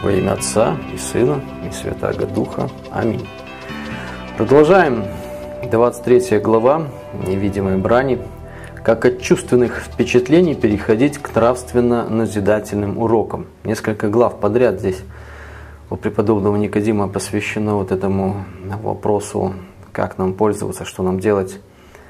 Во имя Отца и Сына и Святаго Духа. Аминь. Продолжаем. 23 глава невидимой брани. Как от чувственных впечатлений переходить к нравственно-назидательным урокам. Несколько глав подряд здесь у преподобного Никодима посвящено вот этому вопросу, как нам пользоваться, что нам делать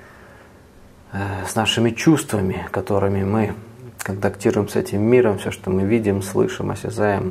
с нашими чувствами, которыми мы контактируем с этим миром, все, что мы видим, слышим, осязаем,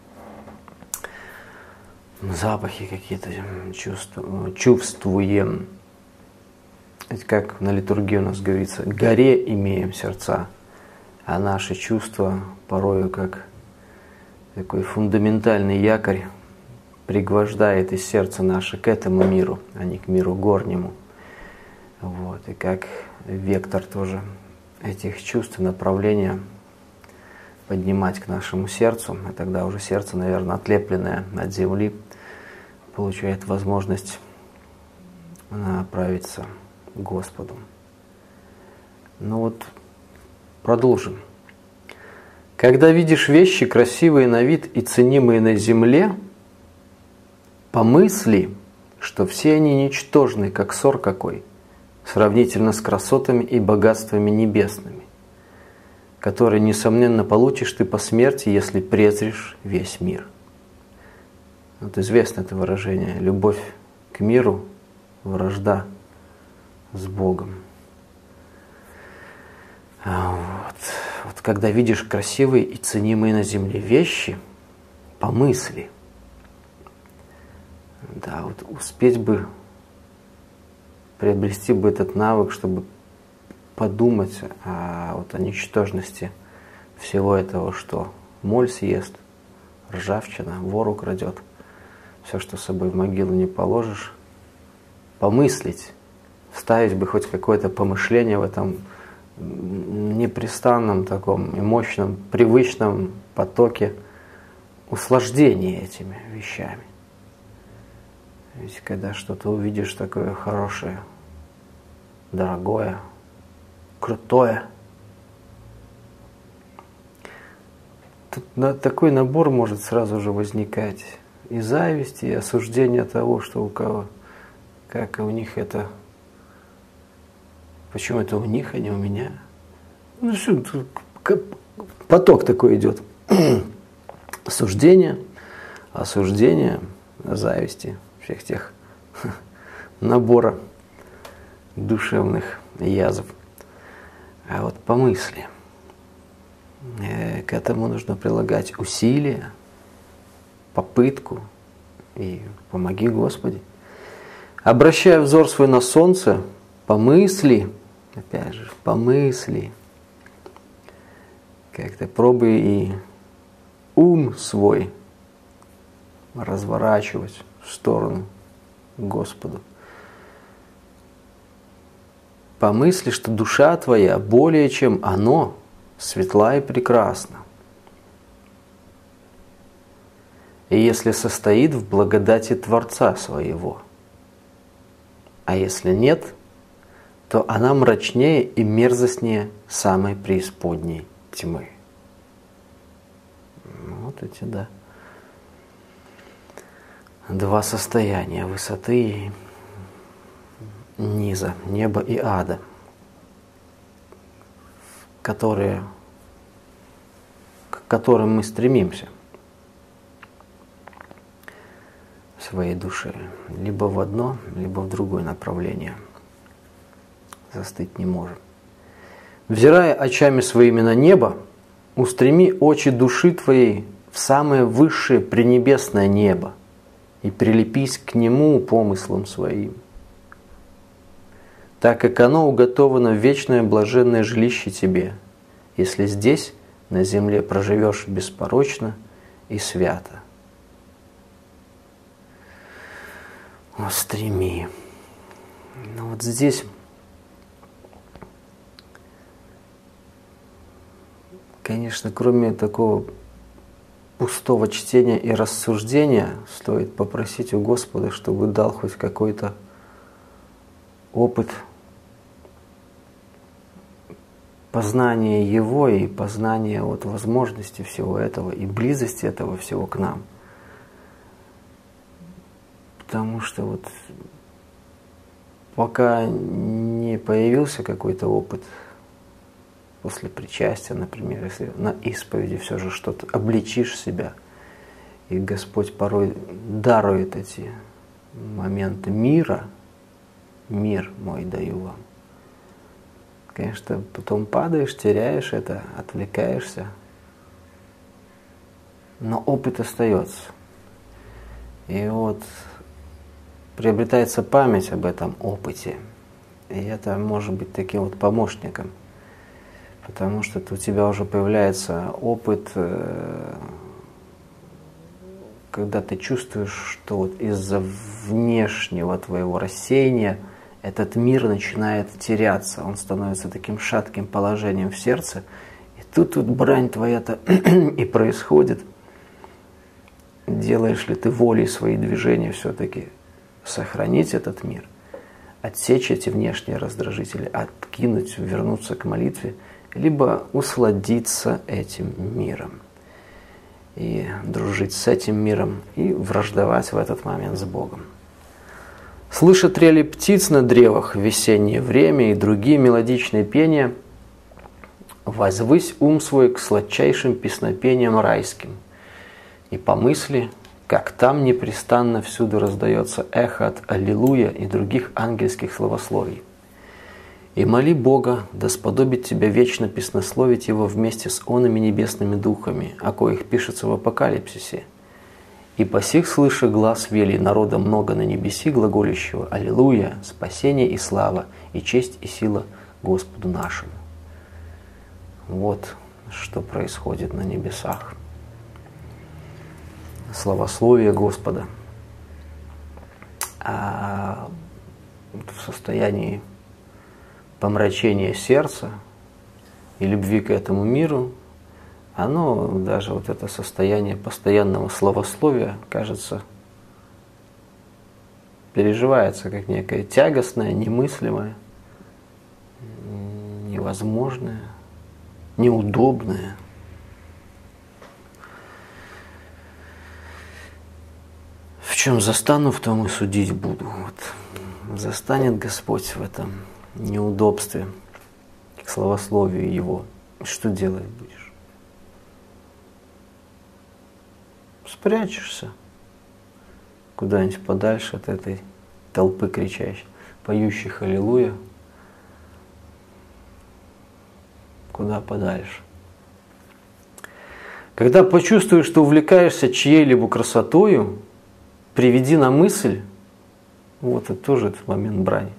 запахи какие-то чувствуем. Ведь как на литургии у нас говорится, горе имеем сердца, а наши чувства порою как такой фундаментальный якорь пригвождает из сердца наше к этому миру, а не к миру горнему. Вот. И как вектор тоже этих чувств и направления поднимать к нашему сердцу, и тогда уже сердце, наверное, отлепленное от земли, получает возможность направиться к Господу. Ну вот, продолжим. Когда видишь вещи, красивые на вид и ценимые на земле, помысли, что все они ничтожны, как сор какой, сравнительно с красотами и богатствами небесными, которые, несомненно, получишь ты по смерти, если презришь весь мир. Вот известно это выражение. Любовь к миру, вражда с Богом. Вот когда видишь красивые и ценимые на земле вещи, помысли. Да, вот успеть бы приобрести бы этот навык, чтобы подумать о ничтожности всего этого, что моль съест, ржавчина, вор украдет, все, что с собой в могилу не положишь, помыслить, вставить бы хоть какое-то помышление в этом непрестанном таком и мощном, привычном потоке услаждения этими вещами. Ведь когда что-то увидишь такое хорошее, дорогое, крутое, тут такой набор может сразу же возникать и зависть, и осуждение того, что у кого, как у них это, почему это у них, а не у меня. Ну что, поток такой идет. Осуждение, зависти, всех тех набора душевных язв. А вот помысли. К этому нужно прилагать усилия, попытку и помоги Господи. Обращая взор свой на солнце, помысли, опять же, помысли. Как-то пробуй и ум свой разворачивать в сторону к Господу. Помысли, что душа твоя более чем оно светла и прекрасна. И если состоит в благодати Творца своего, а если нет, то она мрачнее и мерзостнее самой преисподней тьмы. Вот эти, да, два состояния высоты и низа, неба и ада, к которым мы стремимся в своей душе, либо в одно, либо в другое направление. Застыть не можем. Взирая очами своими на небо, устреми очи души твоей в самое высшее пренебесное небо и прилепись к нему помыслом своим, так как оно уготовано в вечное блаженное жилище тебе, если здесь на земле проживешь беспорочно и свято. Устреми. Ну вот здесь конечно, кроме такого пустого чтения и рассуждения, стоит попросить у Господа, чтобы дал хоть какой-то опыт познание Его и познание вот возможности всего этого и близости этого всего к нам. Потому что вот пока не появился какой-то опыт после причастия, например, если на исповеди все же что-то обличишь себя, и Господь порой дарует эти моменты мира, мир мой даю вам. Конечно, потом падаешь, теряешь это, отвлекаешься, но опыт остается. И вот приобретается память об этом опыте, и это может быть таким вот помощником, потому что у тебя уже появляется опыт, когда ты чувствуешь, что вот из-за внешнего твоего рассеяния этот мир начинает теряться, он становится таким шатким положением в сердце, и тут брань твоя-то и происходит. Делаешь ли ты волей свои движения все-таки сохранить этот мир, отсечь эти внешние раздражители, откинуть, вернуться к молитве, либо усладиться этим миром и дружить с этим миром и враждовать в этот момент с Богом. Слыша трели птиц на древах в весеннее время и другие мелодичные пения, возвысь ум свой к сладчайшим песнопениям райским, и помысли, как там непрестанно всюду раздается эхо от Аллилуйя и других ангельских славословий. И моли Бога, да сподобит тебя вечно песнословить Его вместе с онными небесными духами, о коих пишется в Апокалипсисе. И по сих слыша глас вели народа много на небеси глаголющего «Аллилуйя! Спасение и слава, и честь и сила Господу нашему». Вот что происходит на небесах. Славословие Господа. А в состоянии помрачения сердца и любви к этому миру, оно, даже вот это состояние постоянного славословия, кажется, переживается как некое тягостное, немыслимое, невозможное, неудобное. В чем застану, в том и судить буду. Вот. Застанет Господь в этом неудобстве к славословию Его. Что делать будешь? Спрячешься куда-нибудь подальше от этой толпы кричащих, поющих «Аллилуйя». Куда подальше. Когда почувствуешь, что увлекаешься чьей-либо красотою, приведи на мысль, вот это тоже этот момент брани.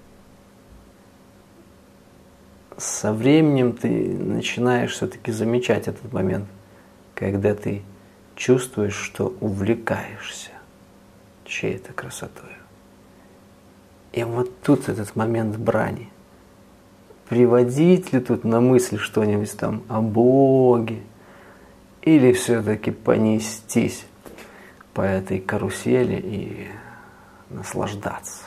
Со временем ты начинаешь все-таки замечать этот момент, когда ты чувствуешь, что увлекаешься чьей-то красотой. И вот тут этот момент брани. Приводить ли тут на мысль что-нибудь там о Боге, или все-таки понестись по этой карусели и наслаждаться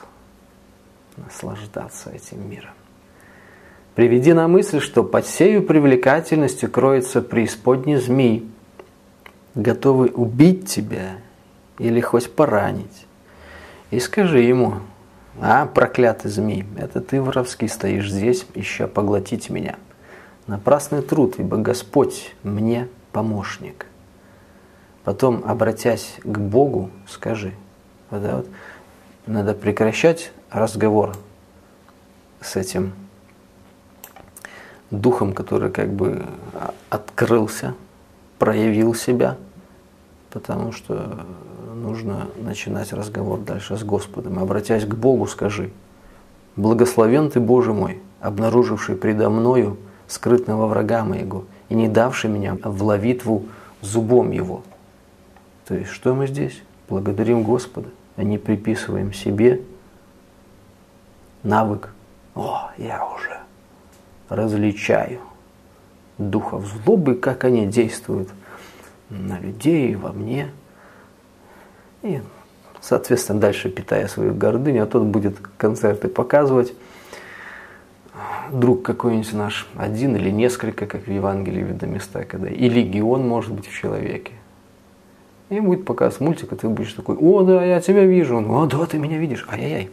этим миром. Приведи на мысль, что под сею привлекательностью кроется преисподний змей, готовый убить тебя или хоть поранить. И скажи ему: «А, проклятый змей, это ты, воровски, стоишь здесь, ища поглотить меня. Напрасный труд, ибо Господь мне помощник». Потом, обратясь к Богу, скажи. Вот, надо прекращать разговор с этим духом, который как бы открылся, проявил себя, потому что нужно начинать разговор дальше с Господом. Обратясь к Богу, скажи: «Благословен ты, Боже мой, обнаруживший предо мною скрытного врага моего и не давший меня в ловитву зубом его». То есть, что мы здесь? Благодарим Господа, а не приписываем себе навык. О, я уже различаю духов злобы, как они действуют на людей и во мне. И, соответственно, дальше питая свою гордыню, а тот будет концерты показывать друг какой-нибудь наш, один или несколько, как в Евангелии видно места, когда и легион может быть в человеке. И будет показ мультика, ты будешь такой: о, да, я тебя вижу. Он: о, да, ты меня видишь. Ай-яй-яй.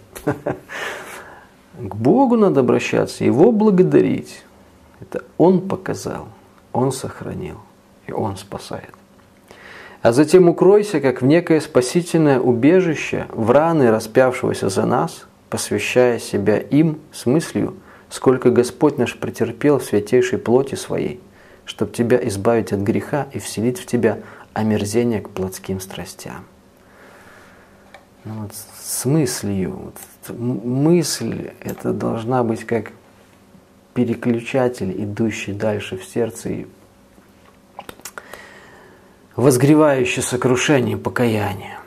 К Богу надо обращаться, Его благодарить. Это Он показал, Он сохранил, и Он спасает. А затем укройся, как в некое спасительное убежище, в раны распявшегося за нас, посвящая себя им с мыслью, сколько Господь наш претерпел в святейшей плоти Своей, чтобы тебя избавить от греха и вселить в тебя омерзение к плотским страстям. Ну, вот, с мыслью. Вот, мысль это должна быть как переключатель, идущий дальше в сердце и возгревающий сокрушение и покаяние.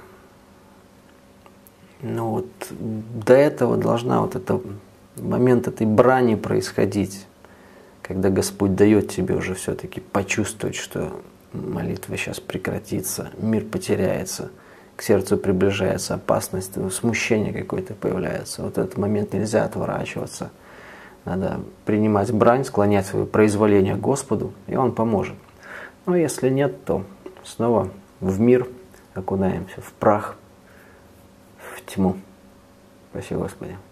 Но вот до этого должна вот это момент этой брани происходить, когда Господь дает тебе уже все-таки почувствовать, что молитва сейчас прекратится, мир потеряется, к сердцу приближается опасность, смущение какое-то появляется. Вот этот момент нельзя отворачиваться. Надо принимать брань, склонять свое произволение к Господу, и Он поможет. Но если нет, то снова в мир окунаемся, в прах, в тьму. Спасибо, Господи.